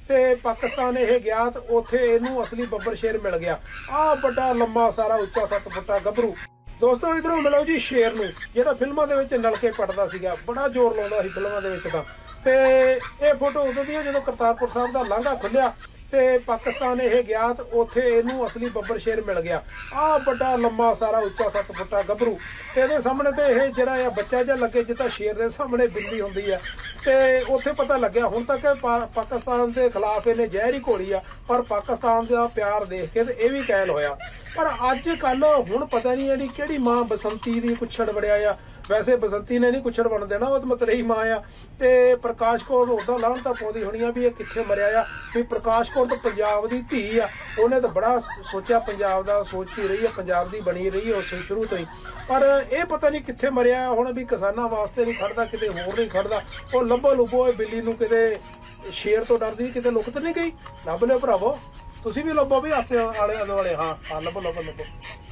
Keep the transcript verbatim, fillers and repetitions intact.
ਤੇ ਪਾਕਿस्तान ਇਹ ਗਿਆ ਤੇ ਉੱਥੇ ਇਹਨੂੰ ਅਸਲੀ ਬੱਬਰ ਸ਼ੇਰ ਮਿਲ ਗਿਆ। ਆਹ ਵੱਡਾ ਲੰਮਾ ਸਾਰਾ ਉੱਚਾ ਸੱਤ ਫੁੱਟਾ ਗੱਭਰੂ। ਦੋਸਤੋ ਇਧਰੋਂ ਮਿਲੋ ਜੀ ਸ਼ੇਰ ਨੂੰ, ਜਿਹੜਾ ਫਿਲਮਾਂ ਦੇ ਵਿੱਚ ਨਲਕੇ ਪੜਦਾ ਸੀਗਾ, ਬੜਾ ਜ਼ੋਰ ਲਾਉਂਦਾ ਸੀ ਫਿਲਮਾਂ ਦੇ ਵਿੱਚ ਤਾਂ। ਤੇ ਇਹ ਫੋਟੋ ਉਦੋਂ ਦੀ ਹੈ ਜਦੋਂ ਕਰਤਾਰਪੁਰ ਸਾਹਿਬ ਦਾ ਲਾਂਘਾ ਖੁੱਲਿਆ ਤੇ पाकिस्तान ਇਹ ਗਿਆ ਤੇ ਉੱਥੇ ਇਹਨੂੰ ਅਸਲੀ ਬੱਬਰ ਸ਼ੇਰ ਮਿਲ ਗਿਆ। ਆਹ ਵੱਡਾ ਲੰਮਾ ਸਾਰਾ ਉੱਚਾ ਸੱਤ ਫੁੱਟਾ ਗੱਭਰੂ। ਤੇ ਇਹਦੇ ਸਾਹਮਣੇ ਤੇ ਇਹ ਜਿਹੜਾ ਆ ਬੱਚਾ ਜਿਹਾ ਲੱਗੇ ਜਿੱਦਾਂ ਸ਼ੇਰ ਦੇ ਸਾਹਮਣੇ ਬਿੱਲੀ ਹੁੰਦੀ ਆ। ਤੇ ਉੱਥੇ ਪਤਾ ਲੱਗਿਆ ਹੁਣ ਤੱਕ ਪਾਕਿਸਤਾਨ ਦੇ ਖਿਲਾਫ ਇਹਨੇ ਜ਼ਹਿਰ ਹੀ ਘੋਲੀ ਆ, ਪਰ ਪਾਕਿस्तान ਦਾ ਪਿਆਰ ਦੇਖ ਕੇ ਤੇ ਇਹ ਵੀ ਕਾਇਲ ਹੋਇਆ। ਪਰ ਅੱਜ ਕੱਲ ਹੁਣ ਪਤਾ ਨਹੀਂ ਇਹਦੀ ਕਿਹੜੀ ਮਾਂ ਬਸੰਤੀ ਦੀ ਕੁੱਛੜ ਵੜਿਆ ਆ। ਵੈਸੇ ਬਸੰਤੀ ਨੇ नहीं कुछड़ बन देना, वो तो मतरेही माँ आ। ते प्रकाश कौर उदा लाहन तां पाउंदी होनी आ भी ये कित्थे मरिया आ। भी प्रकाश कौर तो पंजाब दी धी आ, उहने तो बड़ा सोचा पंजाब दा सोचती रही है, पंजाब दी बनी रही है उस शुरू तो ही। पर यह पता नहीं कित्थे मरिया हुण भी किसानां वास्ते नहीं खड़दा, किते होर नहीं खड़दा। वो लभो लुभो बिल्ली नूं किते शेर तो डरदी किते लुक तो नहीं गई। लभ लिओ भरावो, तुसीं भी लभो भी आसे आले दुआले। हाँ हाँ लभो लभो लभो।